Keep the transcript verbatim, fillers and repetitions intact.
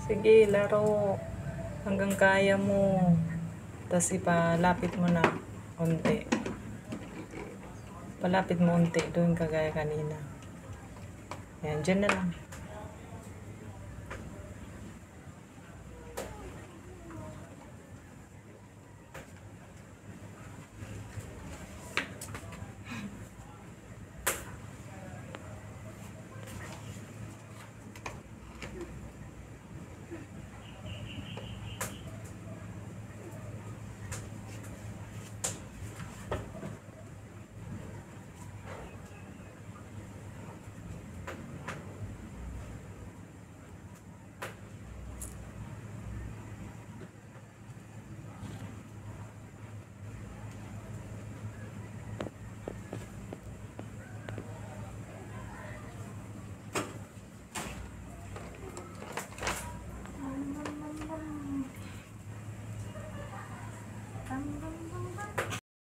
Sige, laro. Hanggang kaya mo. Tapos ipalapit mo na unti. Palapit mo unti. Doon kagaya kanina. Yan, dyan na lang.